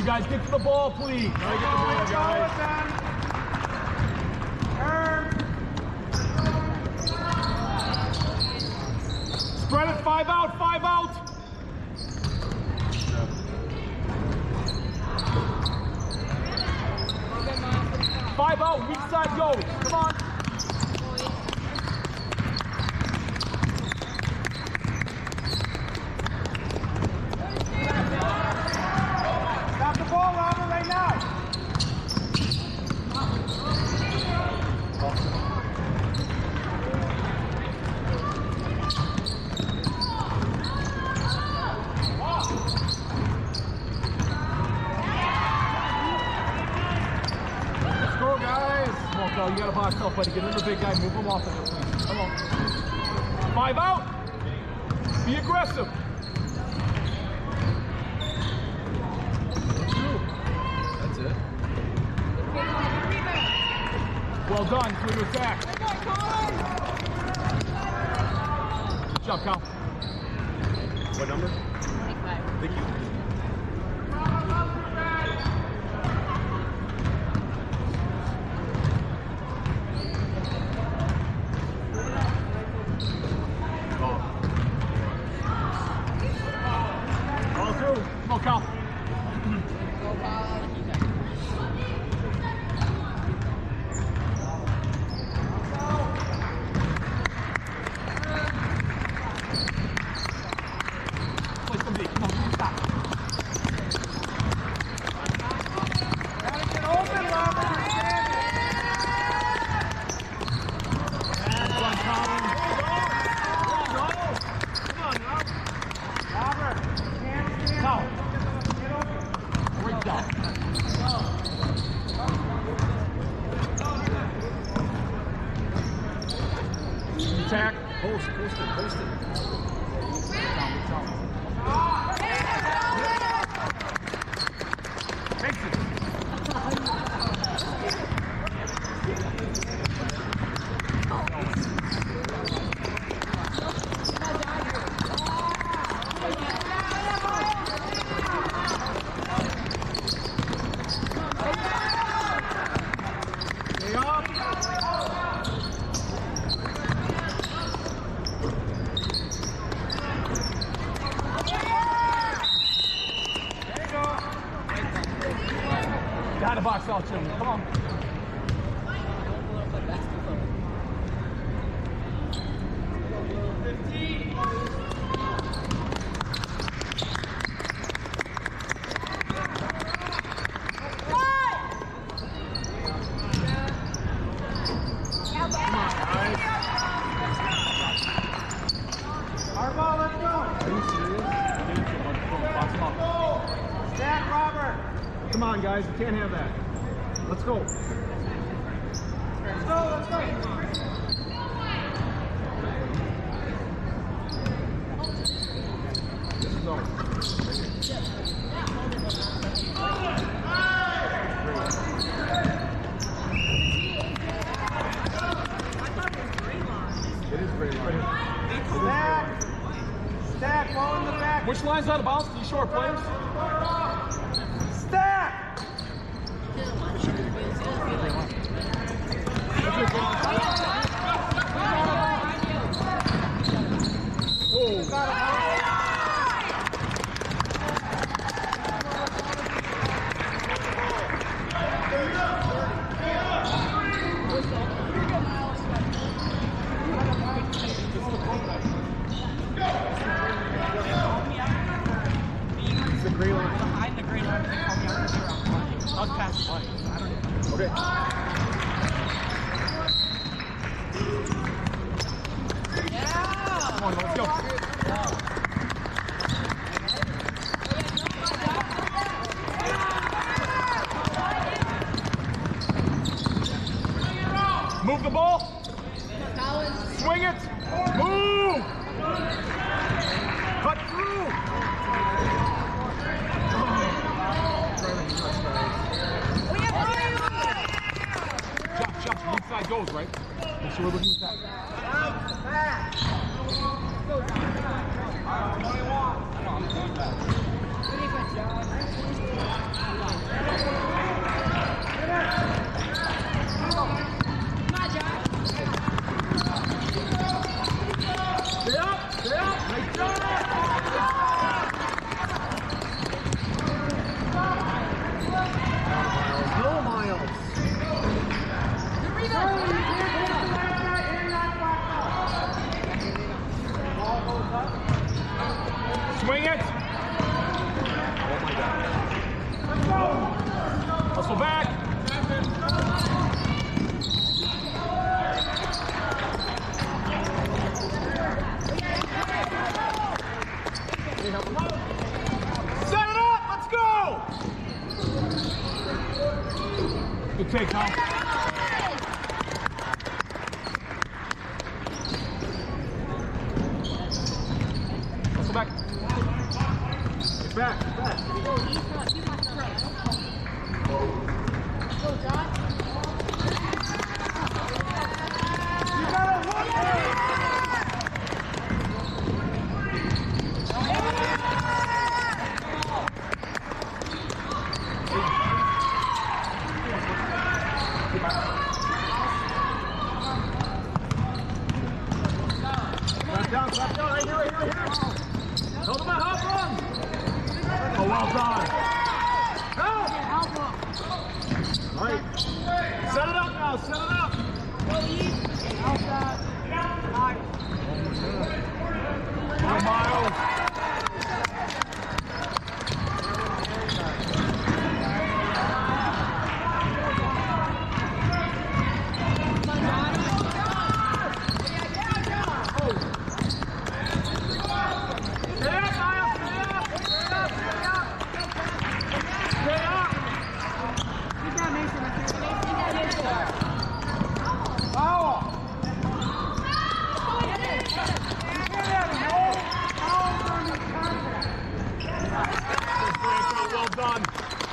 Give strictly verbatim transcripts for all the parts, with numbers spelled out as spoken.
you guys get to the ball, please. Try to get the ball, guys. Spread it, five out, five out. Five out, weak side goes. Come on. Stop the ball, Robert, right now. You got to box off, buddy. Get in the big guy. Move him off of it, please. Come on. Five out. Be aggressive. That's it. Well done. Clear to attack. Good job, Cal. What number? twenty-five. Thank you. Come on, Cal. Play some deep. Come on, stop. Gotta get open, Robert. Come on, Colin. Come on, now. Robert, can't stand Cal. up. Get open. Great job. Attack. Post, post it, post it. Takes it. Stay up. Got to box out, Jimmy. Come on. Our ball, let's go. Are you serious? Box him up. Stack, Robert. Come on, guys. You can't have that. Let's go. Let's go, let's go. This is ours. It is very line. Stack. Stack, ball in the back. Which line's out of bounds? These short players? Stack. It's the gray line. Behind the green line, they call me out here. I was past the button. I don't know. Okay. Yeah! Come on, let's go. Move the ball. Swing it. Move. Cut through. Chop, chop. Inside goes, right? Make sure we're looking at that. Back. Stay up, stay up, nice job. Go, Miles. Swing it. Oh my God. Hustle back. Set it up. Let's go. Good take, Tom. Hustle back. Get back. Get back. Slap down, slap down, right here, right here, right here. Hold him out, hop on. Oh, well done. Help! All right. Set it up now, set it up. Go, Miles. Well done.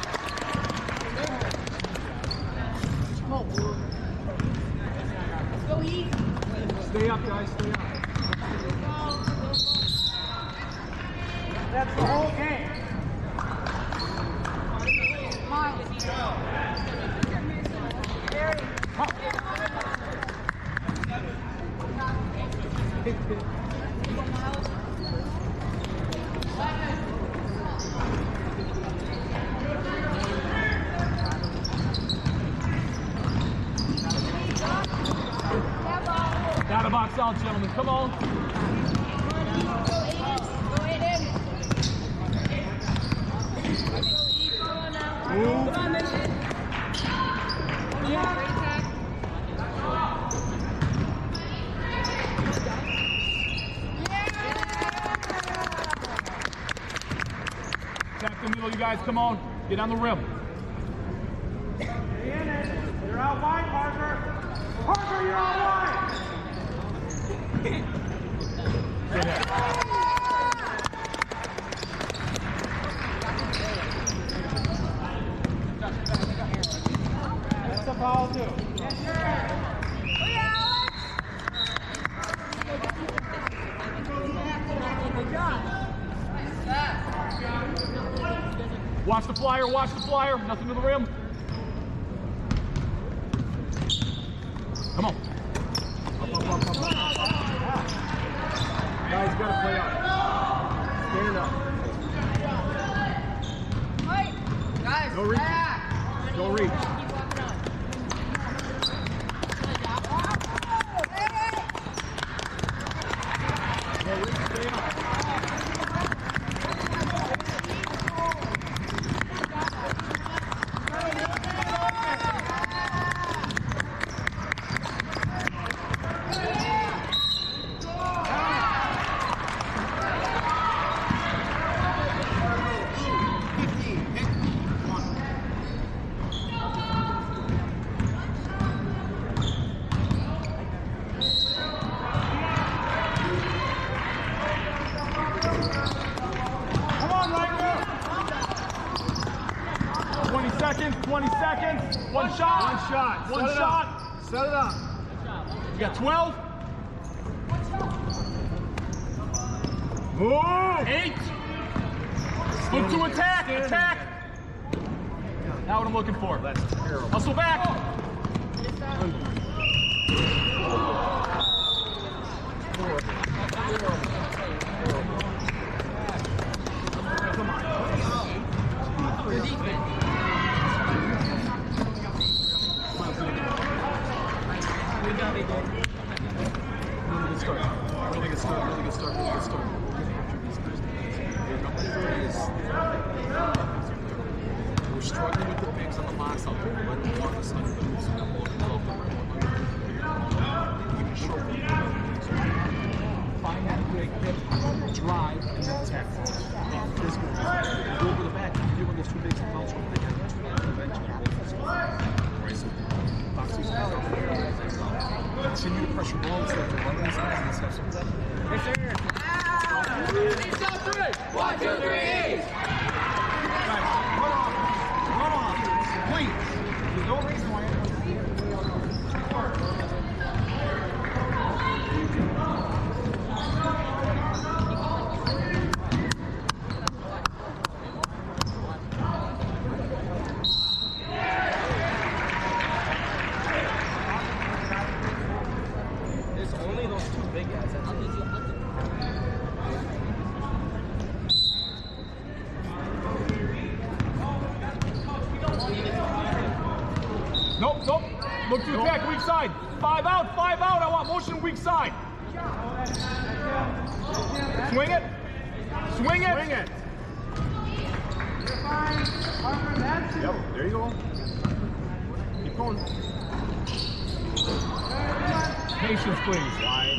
Stay up, guys. Stay up. That's the whole game. Out of box out, gentlemen. Come on. Move. Tap the middle, you guys. Come on. Get on the rim. You're out wide, Parker. Parker, you're out wide. Stay there. That's a foul, too. Watch the flyer, watch the flyer. Nothing to the rim. Come on. Up, up, up, up, up. Guys, you gotta play out. Stand up. Guys, Go reach. back. Go reach. Go reach, stay up. twenty seconds, twenty seconds. One shot. One shot. One Set it shot. up. Set it up. You got twelve. Move. Eight. Look to attack, attack. Now what I'm looking for. That's terrible. Hustle back. Come on. Really good start. Really good start. Really good start. Really good start. We're struggling with the bigs on the box out there. Let them walk us under the boots and then walk off the rim. We can short them. Find that quick hit, drive, and then attack. This go over the back. You're doing those two bigs and bounce over the head. Right, so boxes continue to pressure balls. So if they're running these guys, let's have some depth. Yes, sir. One, two, three. Guys, run off. Run off. Please. There's no reason why everyone's here. There's only those two big guys. That's it. Nope, nope. Look to attack, weak side. Five out, five out. I want motion weak side. Swing it. Swing it. Swing it. You're fine. Harper, that's it. Yep, there you go. Keep going. Patience, please. Wide.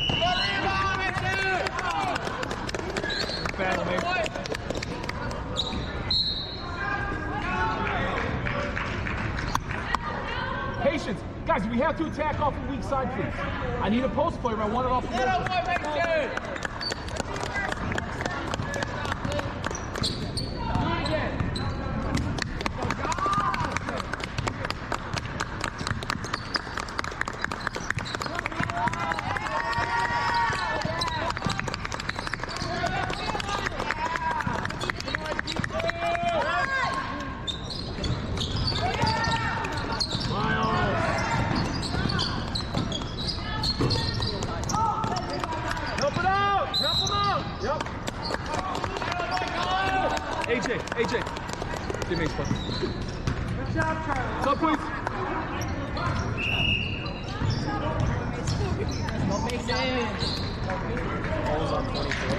Battle, mate. Patience. Guys, we have to attack off the weak side, please. I need a post player. I want it off the motion. Help it out! Help him out! Yep. A J, A J. Teammates, bud. Good job, Charlie. What's up, please? Ball's on twenty-four.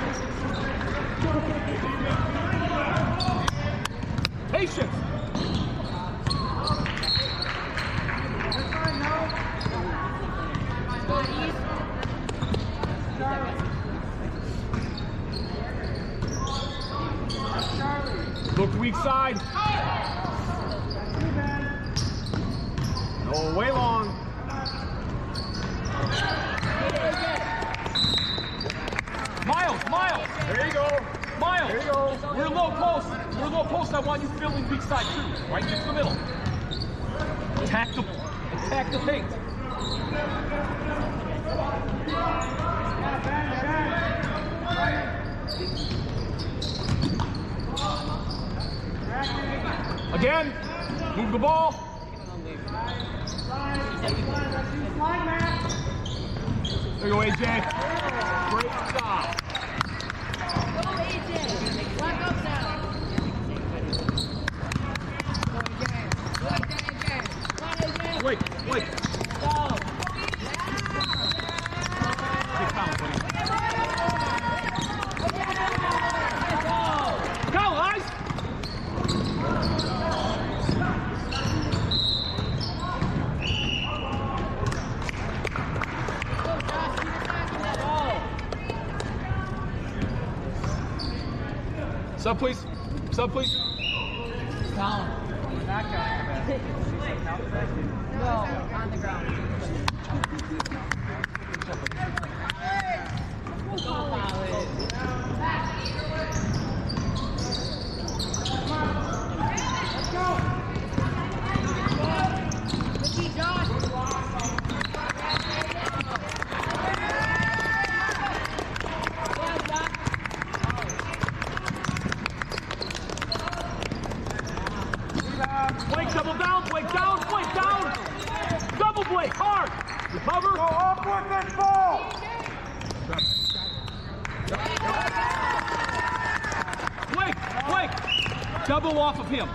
Patience! You're fine, no. Charlie. Look weak side. You, man. No, way long. Miles, Miles! There you go. Miles! There you go. We're low post. We're low post. I want you filling weak side too. Right into the middle. Attack the, attack the paint. Again, move the ball. There you go, A J. Great job. Wait, wait. Take time, buddy. Go, guys! Sub, please. Sub, please. Down. Back out. No, on the ground. guard. Recover. Go up with this ball. Blake, Blake, double off of him.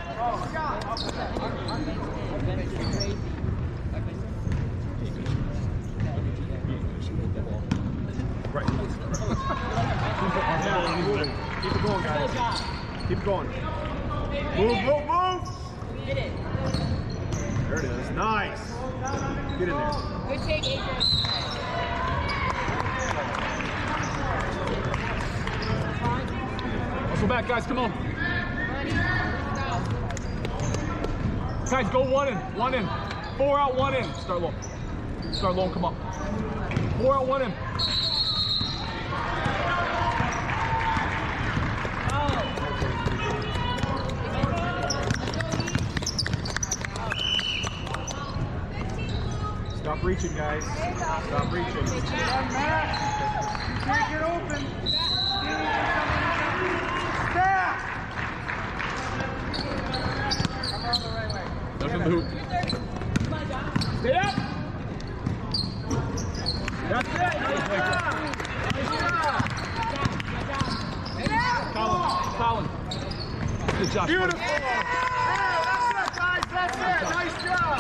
Right. Keep it going, guys. Keep it going. Move, move, move! There it is. Nice. Get in there. Good take, Adrian. Muscle back, guys. Come on. Guys, go one in. One in. Four out, one in. Start low. Start low and come up. Four out, one in. Stop reaching, guys. Stop reaching. You can't get open. Stop! Come on the right way. Nothing to hoop. Stay up. That's it. Nice job. Nice job. Colin. Colin. Good job. Beautiful. Yeah, that's it, guys. That's it. Nice job.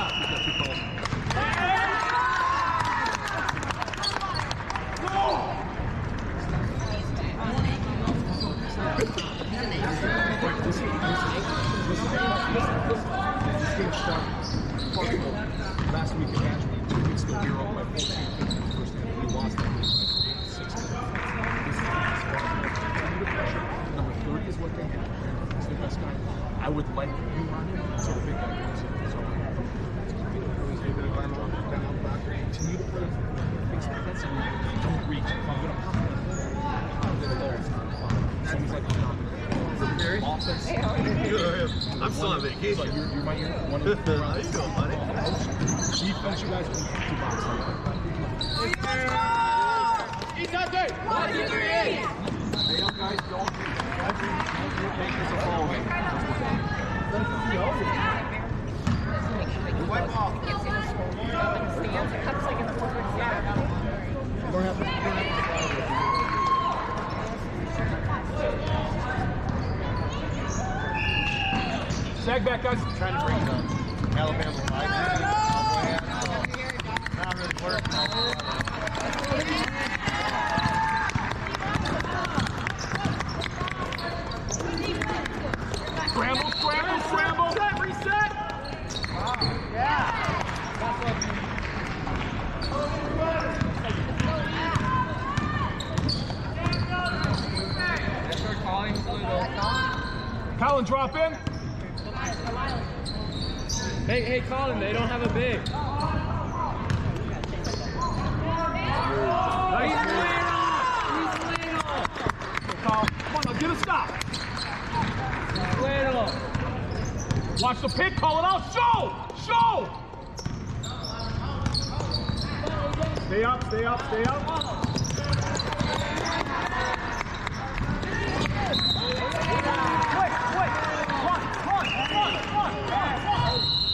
Last week in Ashby, two weeks ago, we were up by fourteen in the first half. We lost that game by six. This is number thirty is what they have. He's the best guy. I would like you on him until the big guy comes in. So continue to play face defense and don't reach. If I'm going to pop it, I'm going to low. It's not fun. Somebody's like, offense. I'm still on vacation. So you're, you're my one of the How you doing, buddy? defense, you guys can do box. He's not there. One, two, three. Stay up, guys. Don't make this a fall. White ball. Can't see the score. Up in the stands. It comes like in the forward stand. You don't have to. You don't have Sag back, guys. Trying to bring them. Alabama five. Not really working. Scramble, scramble, scramble. Reset, reset. Yeah. Colin, drop in. Hey, hey, Colin, they don't have a big. Nice. Colin, come on, now get a stop. Watch the pick, call it out. Show! Show! Stay up, stay up, stay up. Quick, quick. Run, run, run, run, run, run.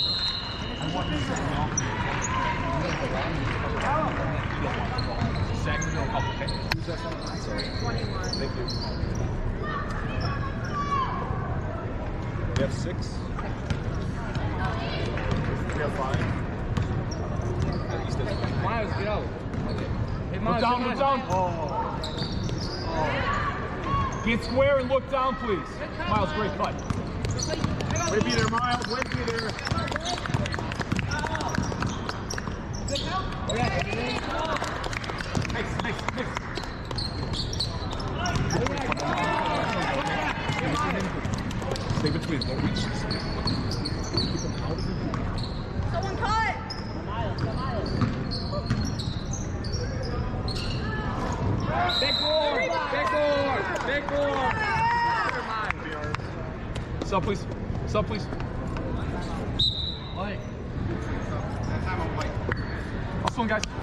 Thank you. We have six. We have five. Miles, get out. Hey, Look Miles, down, come look on. down. Get square and look down, please. Miles, great cut. Way be there, Miles. Way be there. Nice, nice, nice. Stay between, don't reach. Someone cut. Big board, big board, big board. Sub, please. Sub, please. Last one, guys.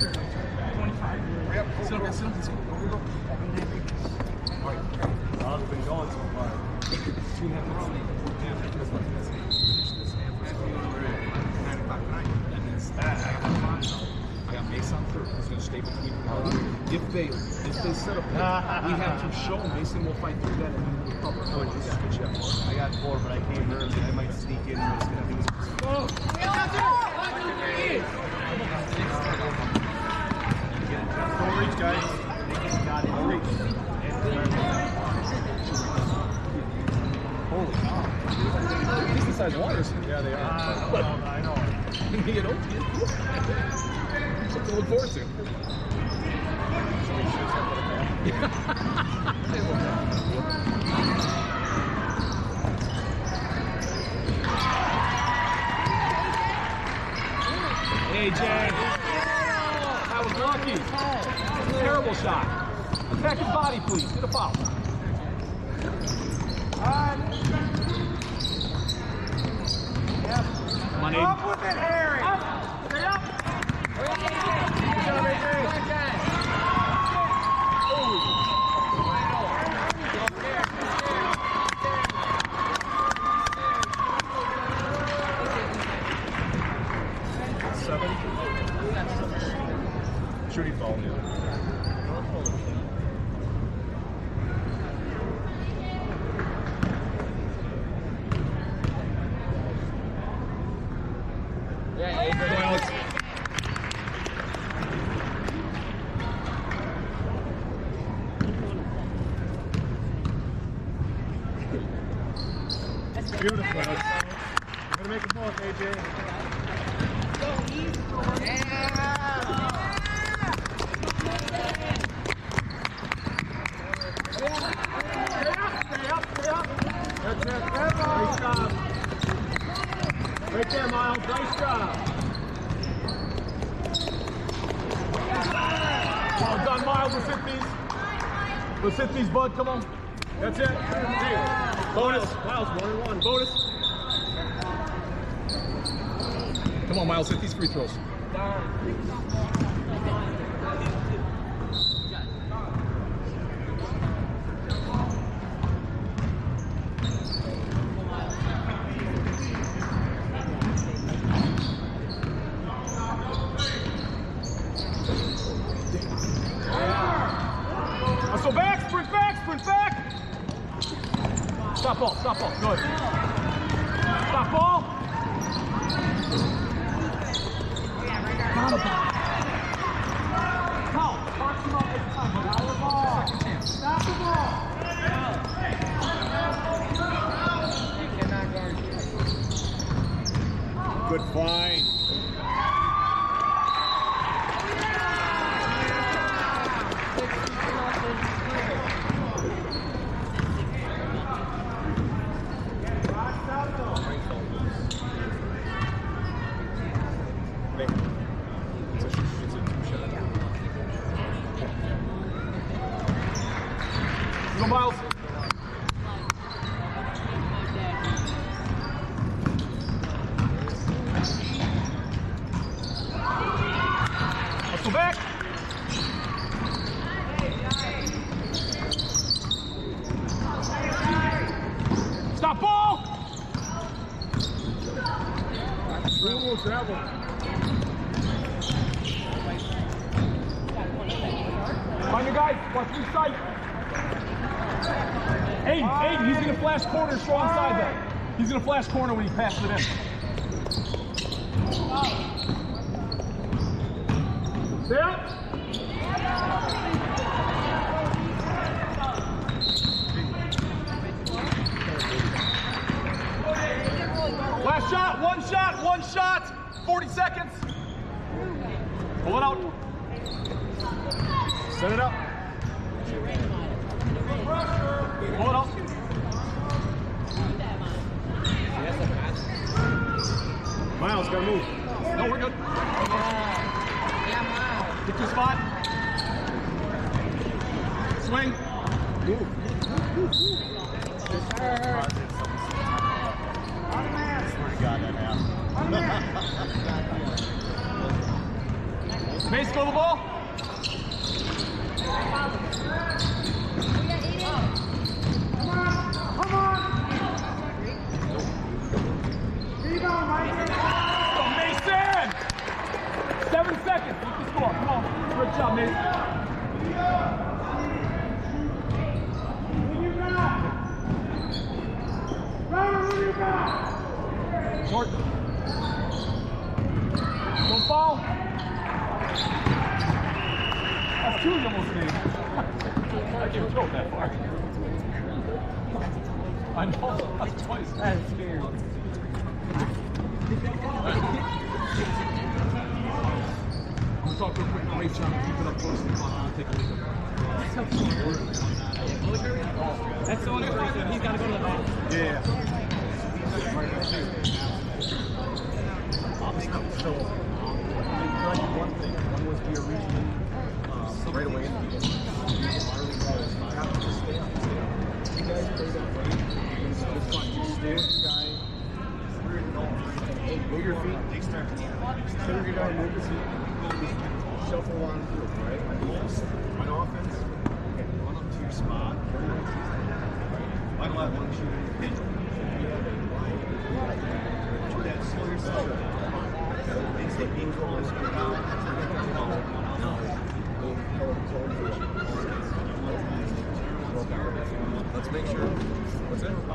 Sit up, sit up, sit up. Go, go, go. All right. two and a half minutes late. Yeah, that's what I'm saying. Finish this half. We're supposed to be nine o'clock tonight. That means I got my bonds out. I got Mason on third. He's going to stay between. If they if they set up, we have to show Mason will fight through that and then we'll cover. Oh, yeah. Good job. I got four, but I came early. I might sneak in. But it's gonna be. Oh. Don't reach, guys. Don't reach. Holy cow. These size waters. Yeah, they are. Uh, I know. You know, something to look forward to. A J, that was lucky. Terrible shot. Attack his body, please. Get a foul. Come on, Aiden. Up with it, Harry. Up. Stay up. Good job, A J. Shooting ball, yeah. Beautiful. You're gonna make a point, A J. Nice job. Right there, Miles. Nice job. Well done, Miles. Let's hit these. Let's hit these, bud. Come on. That's it. Hey, bonus. Miles, one and one. Bonus. Come on, Miles. Hit these free throws. So back, sprint back, sprint back. Stop ball, stop ball. Good. Stop ball. Not a ball. Foul. Box him up every time. Not a ball. Second chance. Stop the ball. Good find. Go, Miles. Let's go back. Stop ball. Ooh, travel. Find your guys. Watch your sight. Aiden, Aiden, he's going to flash corner strong side there. He's going to flash corner when he passes it in. Stay up. Last shot, one shot, one shot. forty seconds. Pull it out. Set it up. Pull it up. Miles, gotta move. No, we're good. Get your spot. Swing. Move. I swear to God, that happened. Mace, go the ball. Come on. Short. Don't fall. That's two you almost made. I can't throw it that far. I know. That's twice. That's scary. I'm gonna talk real quick. Great job. Keep it up close to the clock. I'll take a leak. That's the one where he's got to go to the back. Yeah. So, I did one thing. One was be a region um, right away in the beginning. You have to stay up. Stay up. You guys play that way. It's just fun. You stay with the guy. Move your feet. Stay with your guy. Move his feet. Just shuffle on through, right? On offense, okay, run up to your spot. I don't have one shooter in your pitch. You have a line. Do that. Slow yourself down. It's the equal as you're down. Let's make sure. What's it?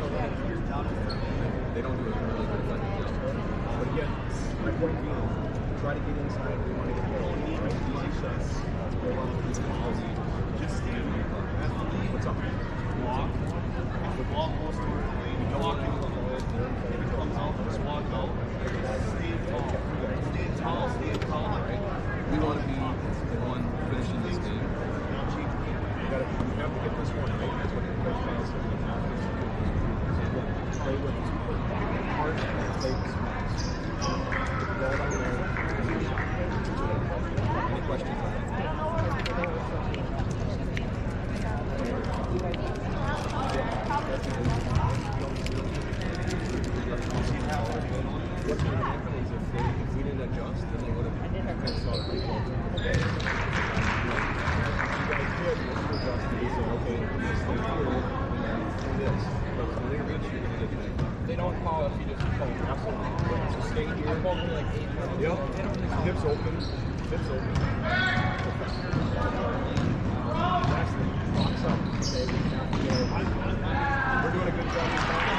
They don't do a really good job. But again, my point being, try to get inside. We want to get more. Right? Easy shots. Just stand there. What's up? Walk. If the ball goes to your lane, you walk into the hole. If it comes out, just walk out. Stay tall. Stay tall. Stay tall. Right? We want to be the one finishing this game. Not cheap. You gotta, you have to get this one right. That's what the coach tells us. Play with this hard and play with smarts. Go down there. Any questions on that? What's going to happen is if, they, if we didn't adjust, then they would have kind of saw the play ball. You guys did, once you adjusted, you said, okay, I'm going to stay here and then do this. But when they reach, you're going to get that. They don't call if you just call. Absolutely. So stay here. I called me like eight times. Yep. Hips open. Hips open. Last thing. Box up. Okay, we have to go. We're doing a good job this time.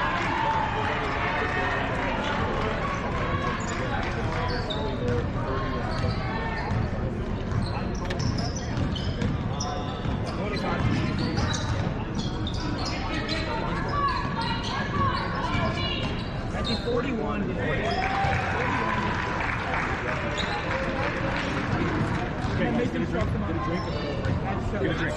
forty-one. Okay, make them drink. Get a drink. Get a drink.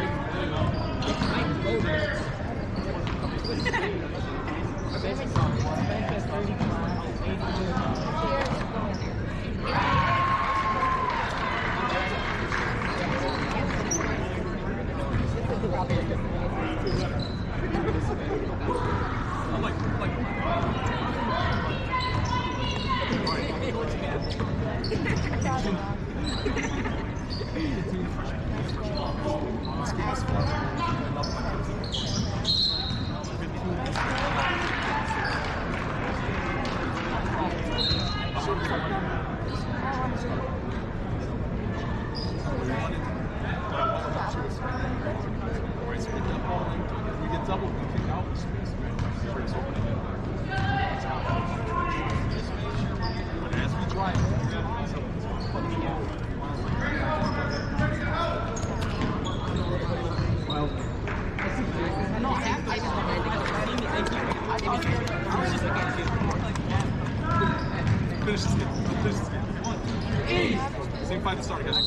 I'm like, like, we get double, we kick out the space, right? It's open again. But as we drive, we got some well, finish this game. Finish this game. Come on. Same five to start, guys.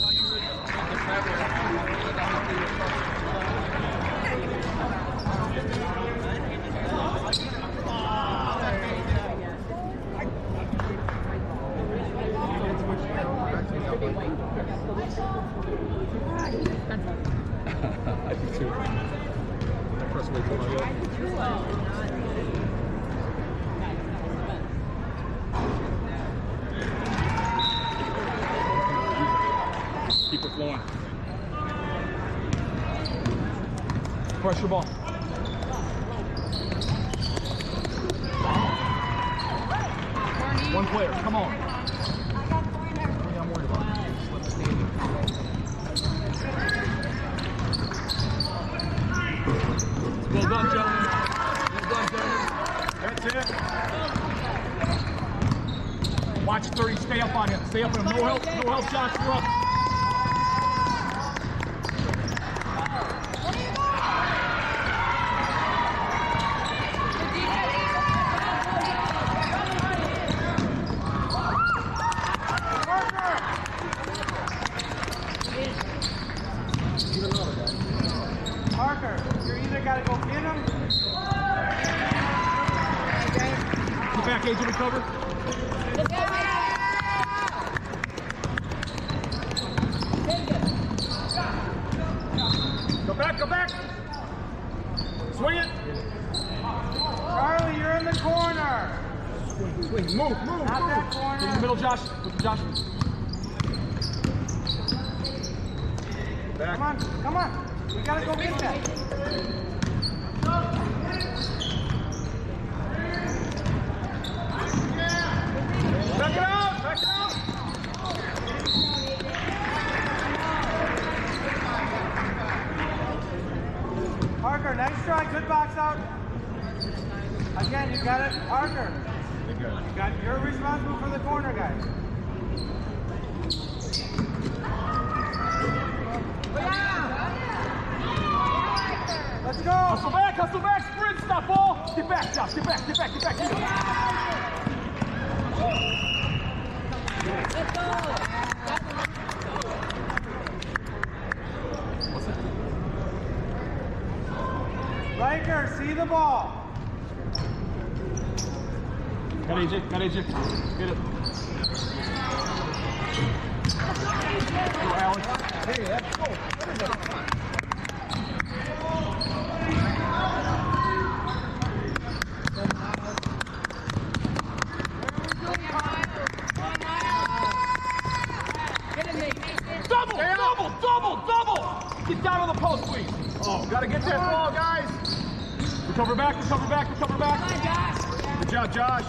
I do too. I press way too much. Keep it flowing. Pressure ball. One player, come on. I'm worried about it. Just let it stay in. Well done, gentlemen. Well done, gentlemen. That's it. Watch thirty, stay up on him. Stay up on him. No help, no help, Josh. You're up. Parker, you either got to go get him. Get back, Agent, and cover. Go back, go back. Swing it. Charlie, you're in the corner. Swing, move, move, move. Not that Get in the corner. middle, Josh. With Josh. Back. Come on, come on. We got to go get that. Back it out, back it out. Parker, nice try. Good box out. Again, you got it. Parker, Good. you got, you're responsible for the corner, guys. Let's go. Hustle back, hustle back, sprint, stop ball. Get back, Josh, get back, get back, get back. Get back. Riker, see the ball. Got A J, got A J. Get it. Go, Alex. Hey, let's go. Double, double, double, double! Get down on the post, please. Oh, gotta get that ball, guys. Recover back, recover back, recover back. Good job, Josh.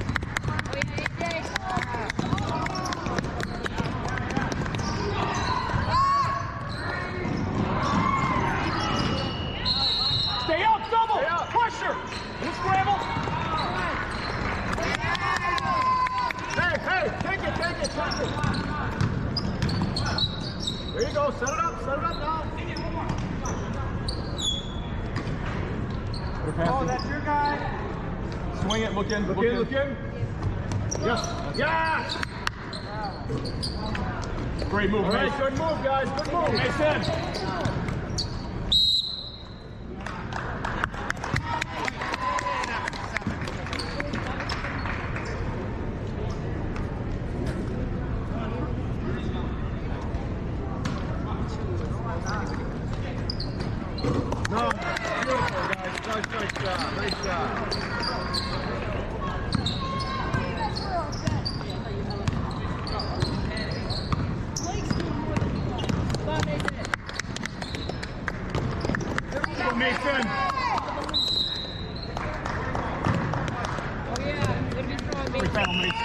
Stay up, double! Stay up. Pressure! You scramble. Hey, hey, take it, take it, take it. There you go, set it up, set it up now. Oh, that's your guy. Swing it, look in, look, look in, in, look in. Yes, yes! Great move, All right, good move, guys, good move. Mason. No, beautiful, guys. Nice, nice job, nice job. Go, Mason. Oh yeah, good be throwing me. Great foul, Mason.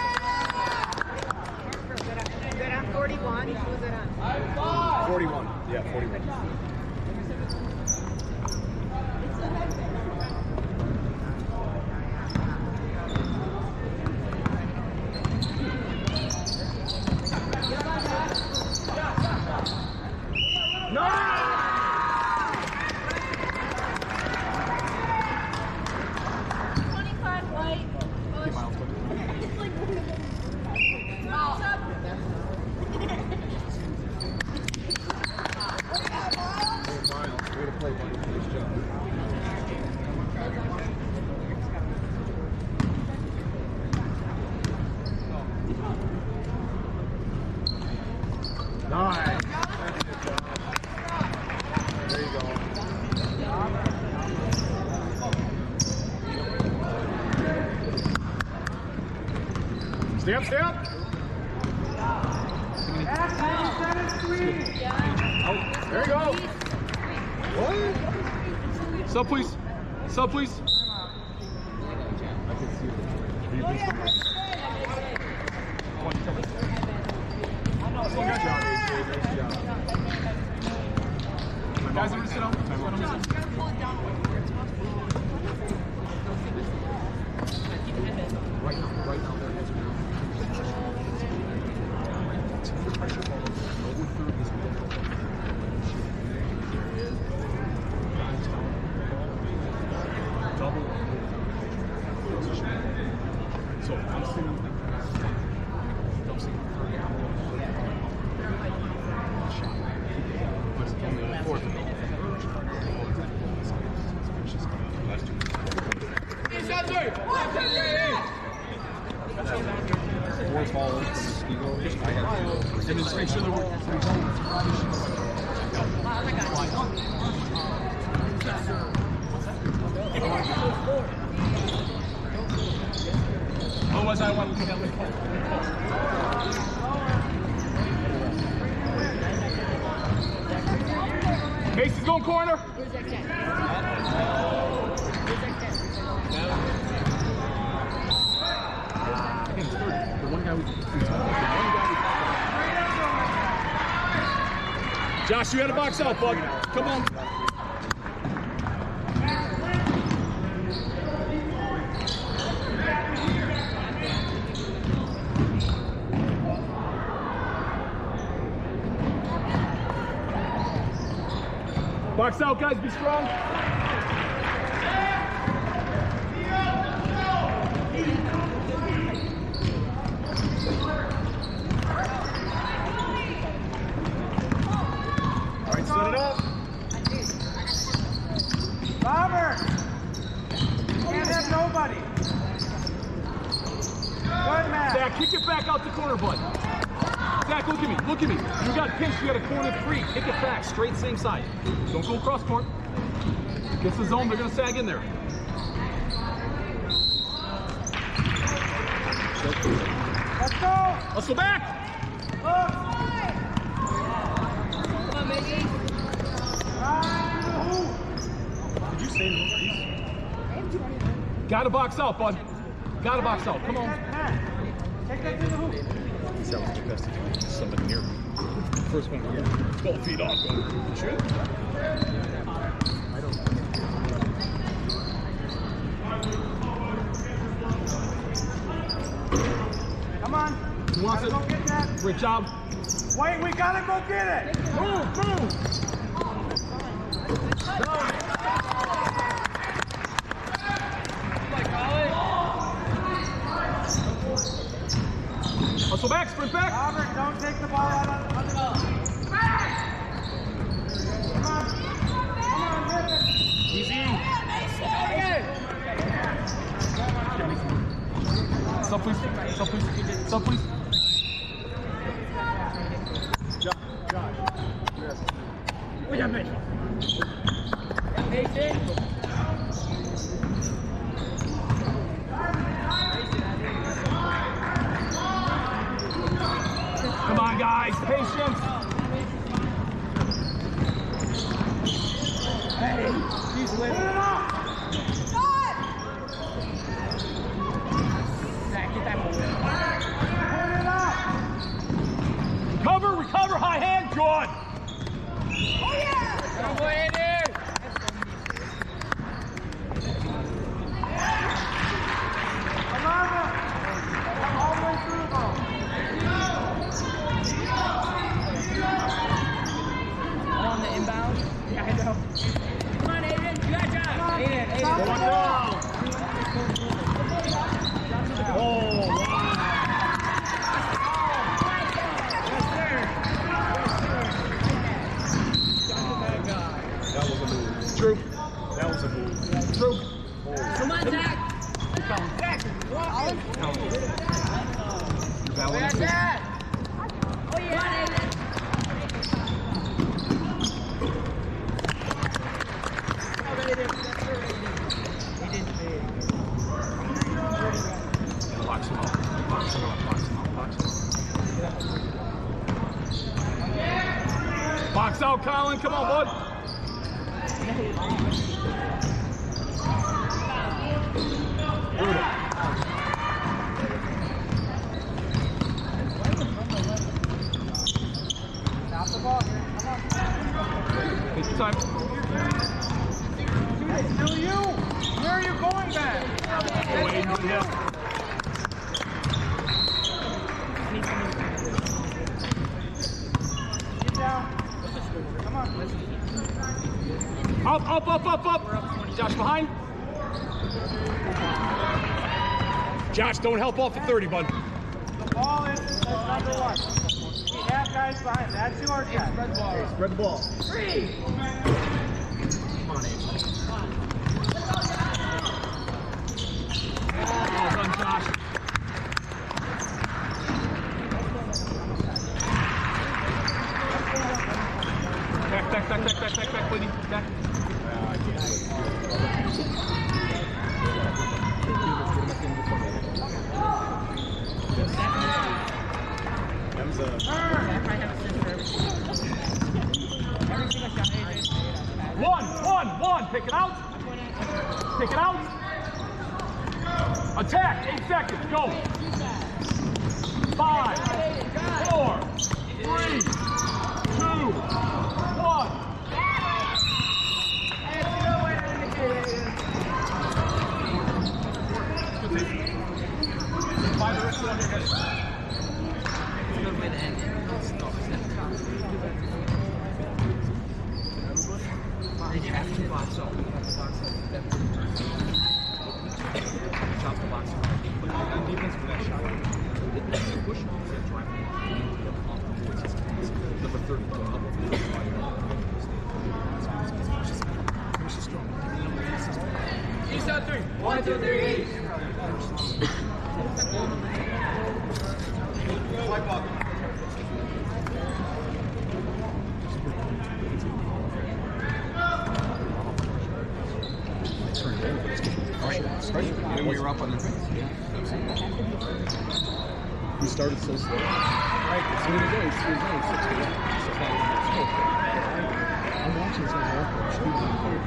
Good on forty-one. Who was it on? forty-one. Yeah, forty-one. No! twenty-five white. Push. It's like miles up. Way to play, buddy. Nice job. Nice. There you go. Stay up, stay up. Ashley, set it sweet. Oh, there you go. What? Sub, please. Sub, please. I can see it. Nice job, A J. Nice job. Guys, I'm gonna sit down. Sit down, sit down. Right now, right now, there has been. fall from the ski go. I had to. And just make sure there were three holes. Otherwise, I want to look at it. Casey's going corner. Where's that cat? Where's that cat? The one guy we the one guy we Josh, you had to box out, bud. Come on. Box out, guys. Be strong. All right, set it up. Robert! Can't have nobody. Good man. Zach, kick it back out the corner, bud. Zach, look at me. Look at me. You got pinched. You got a corner three. Kick it back. Straight same side. Don't go across court. Gets the zone. They're going to sag in there. Let's go! Let's go back. Look! Come on, Mickey. Right to the hoop. Did you say no? Got to box out, bud. Got to box out. Come on. Take that to the hoop. That was the best to do. Somebody near me. First one, yeah. twelve feet off. Shoot. Come on. Who wants Gotta it? go get that. Great job. Wait, we gotta go get it. Move, move. Hustle back, sprint back. Robert, don't take the ball out on, on the ball. Come on. Come on, hit it. Easy. Stop, please. Stop, please. Stop, please. Josh, Josh. Yes. Wait a minute. Come on, guys. Patience. Hey, he's winning it off. Zach, get that ball. Put it up. Recover, recover, high hand. Good. Oh, yeah! Come on, Andy. Come on. Come all the way through, bro. On the inbound. Yeah, I know. Come on, Aiden. You got Josh. Aiden, Aiden. Stop One it. down. Oh, wow. That was a move. True. That was a move. True. Come on, Zach. Zach, Colin. That was Where's a move. that? Oh, yeah. Come on, Aiden. Box him up. Box him up. Box him up. Box him up. Box out, Colin. Come on, bud. Stop the ball here. Come on. Take your time. That's still you. Where are you going back? Oh, Aiden, good hit. Get down. Come on. Up, up, up, up, up. Josh behind. Josh, don't help off the thirty, bud. The ball is is number one. We have guys behind. That's yours, guys. Red ball. Spread the ball. Three. Come on, Aiden. Well done, Josh. done. Pick it out. Pick it out. Attack. Eight seconds. Go. Five, four, three, two, one. Five minutes on your head. They have to box up. Chop the box up. But on defense for that shot, push him. Number thirty, a couple of East out three. One, two, three. White ball. When we were up on the face. Yeah. We started so slow. Right. So we go. It's only six days. I'm watching some airport speed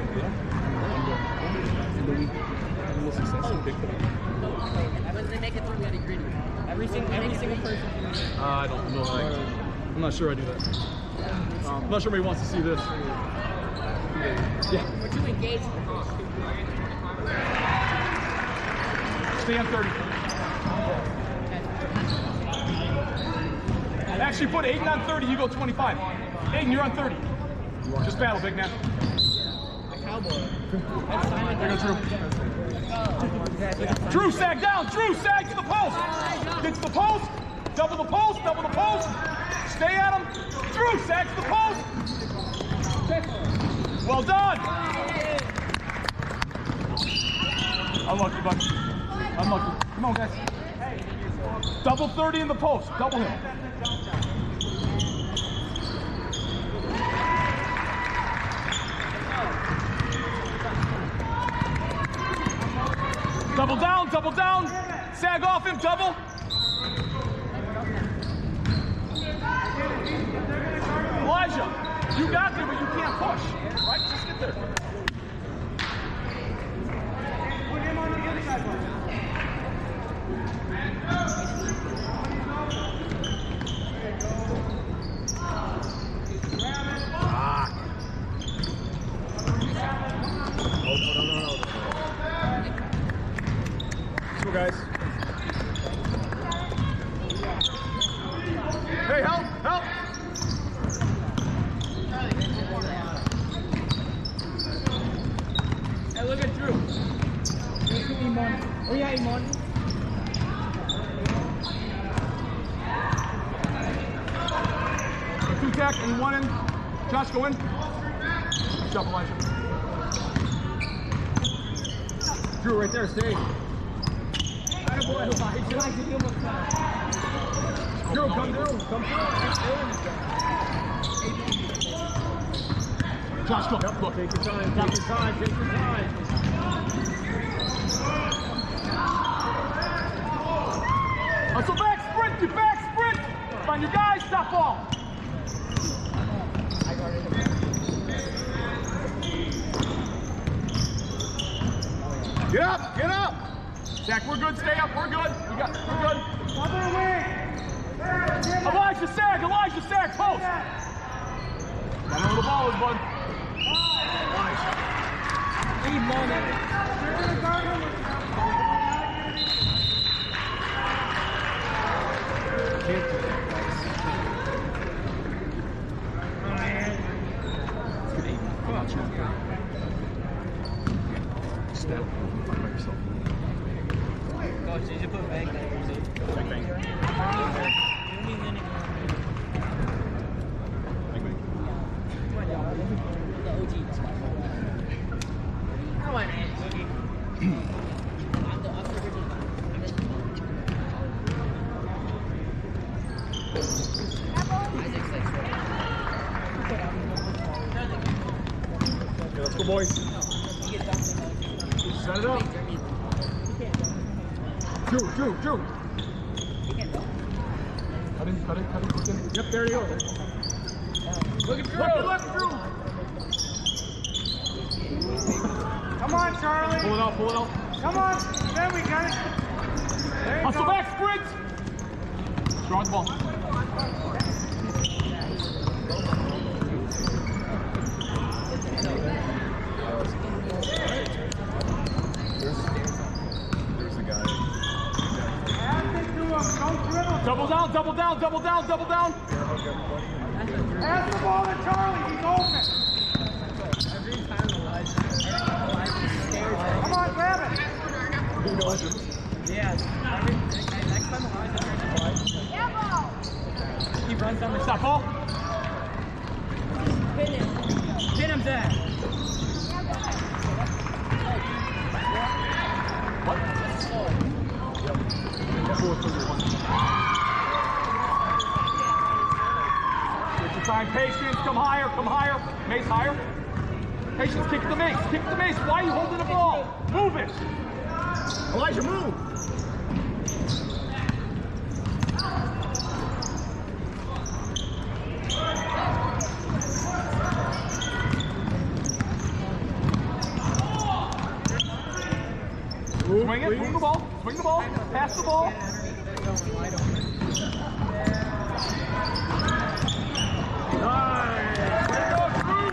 and the week. And the success is big. Once they make it through, we gotta gritty. Every single, every single person. Uh, I don't know. I'm not sure I do that. Um, I'm not sure anybody wants to see this. Yeah. We're too engaged. Stay on thirty. Actually, put Aiden on thirty. You go twenty-five. Aiden, you're on thirty. Just battle, big man. There goes Drew. Drew, sag down. Drew, sag to the post. Get to the post. Double the post. Double the post. Stay at him. Drew, sag to the post. Well done. Unlucky, buddy. Unlucky. Come on, guys. Double thirty in the post. Double him. Double down, double down. Sag off him, double. Elijah, you got there, but you can't push. Right? Just get there. Put him on the other side. Guys. Hey, help, help! Hey, look at Drew. Oh yeah, Iman. Two tack and one in. Josh, go in. Jump, Elijah. Drew, right there, stay. Drew, come through, come through. Josh, go. Yep, look. Take your time, take your time, take your time. Hustle back, sprint, get back, sprint. Find your guys, stop ball. Get up, get up. Zach, we're good. Stay up. We're good. We got. We're good. Elijah, sag. Elijah, sag. Post. I know where the ball is, bud. Nice. Lead moment. Step. Find by yourself. Coach, did you put bang there? Bang, bang. Come on, man. Okay, let's go, boys. Set it up. Drew, Drew, Drew. Cut in, cut in, cut in, cut in. Yep, there you go. Look at Drew. Look, look, Drew. Come on, Charlie. Pull it out, pull it out. Come on. Then we got it. There you Hustle go. back, sprint! Strong ball. There's a guy. Pass it to him. Don't dribble. Double down, double down, double down, double down. Pass the ball to Charlie. He's open. Every time Elijah, every time Elijah stares at Come on, grab it. Yeah. Every, next time Elijah turns to Elijah, he runs down the Stop ball. Hit him. Hit him, Zach. What? Take your time, patience, come higher, come higher. Mace higher. Patience, kick the mace, kick the mace. Why are you holding the ball? Move it. Elijah, move! Swing it, swing the ball, swing the ball, pass the ball. Nice. Way to go, Drew.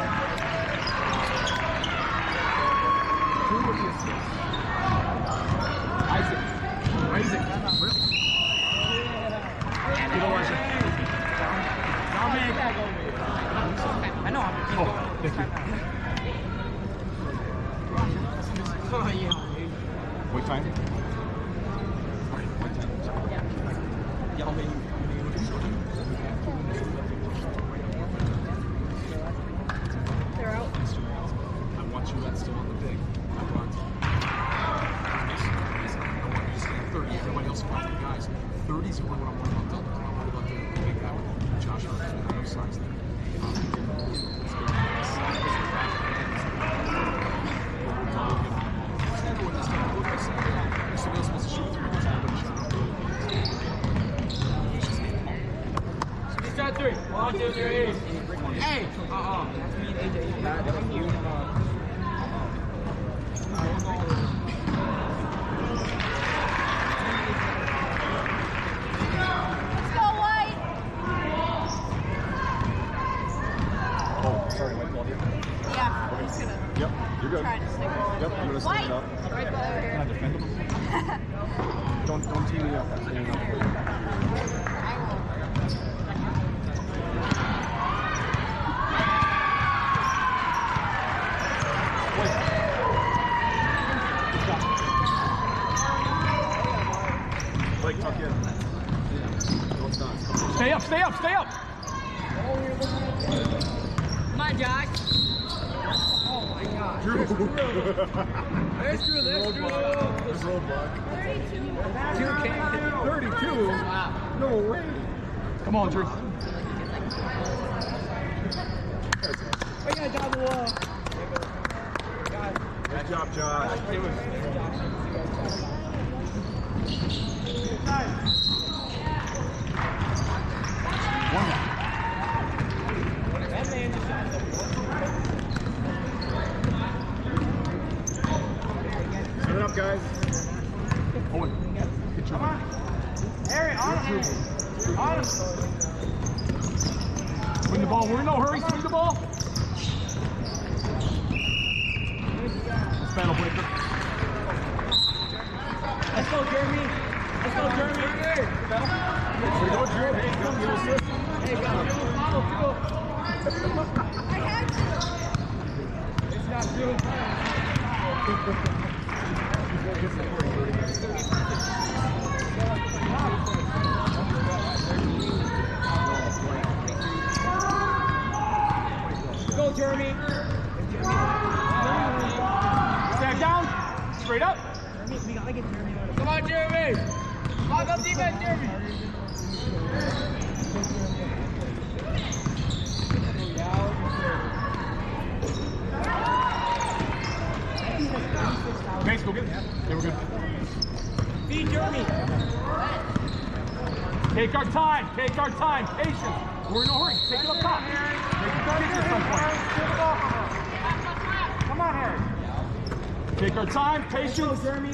Two with the assist. Isaac. Isaac. Good Elijah. I know. I'm Oh, thank you. Oh, yeah. Wait time. Alright, one time. Yeah, I'll make you. They're out. I want you that's still on the pig. I want. I want you to stay at thirty. Everybody else wants the guys. thirty is only what I'm worried about double. I'm worried about the big guy with Josh on his no size there. Shot three. One, two, three. Hey! Uh-uh. That's me and A J. That was you. Oh, sorry, my fault. Yeah, he's gonna Yep, you're good. try to stick with Yep, you want to stand up. Right below here. Don't don't tee me up. I'm standing up for you. I will. Blake, tuck in. No, it's not. Stay up, stay up, stay up. Come on, Josh. Oh, my God. Drew. There's Drew. There's Drew. There's roadblock. Two K. thirty-two? Wow. No way. Come on, Drew. I got down the wall. Good job, Josh. Set it up, guys. Owen. Come on. Harry, on him. On him. Swing the ball. We're in no hurry. Swing the ball. Battle breaker. Let's go, Jeremy. Let's go, Jeremy. Here we go, Drew. Hey, go, go, assist. Hey, go. Follow through. I had to. It's not Drew. Go, Jeremy. Stand down. Straight up. Jeremy, we gotta get Jeremy. Come on, Jeremy. Lock up defense, Jeremy. Mace, go get it. Yeah, we're good. Feed Jeremy. Take our time. Take our time. Patience. We're in no hurry. Take it up top. Make it thirty at some point. Come on, Harry. Take our time, patience. Jeremy.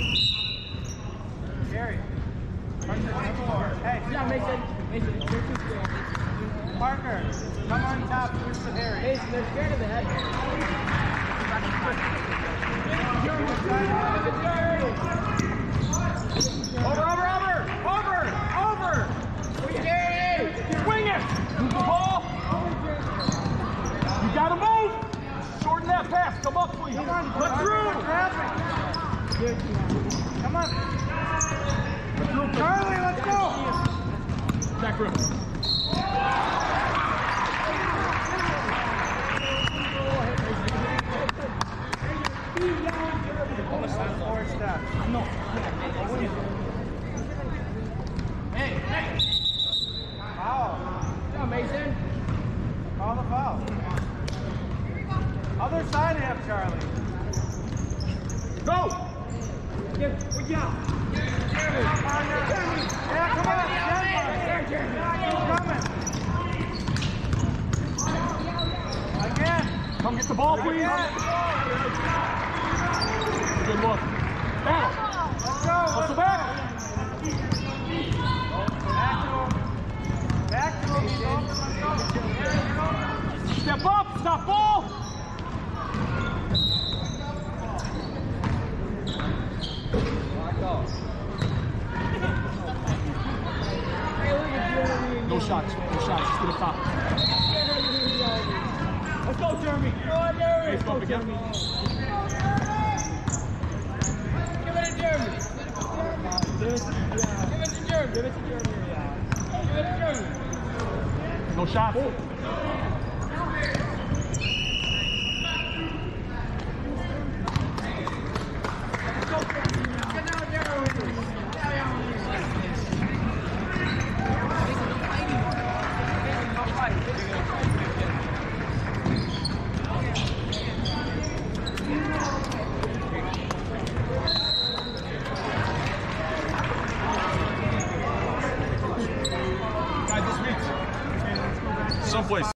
Jerry. Hey, Yeah, Mason. Mason, they're too scared. Parker, come on top, push with Harry. Mason, they're scared of the head. Over, over, over, over, over. Swing it. Move the ball. You gotta move. Shorten that pass. Come up, please. Come on, cut through. Come on. Charlie, let's go. Back room. Four steps. No. Hey, hey. Foul. Yeah, Mason. Call the foul. Other side of him, Charlie. Go. Give, yeah. Yeah, come on. Keep coming. Again. Come get the ball, please. Good look. Battle. Let's go. Hustle back. Back to him. Back to him. Step up. Stop ball. No shots. No shots. Just to the top. Let's go, Jeremy. Go on, Jeremy. Face bump again. Give it to Jeremy. Give it to Jeremy. Give it to Jeremy. Give it to Jeremy. No shots. Someplace.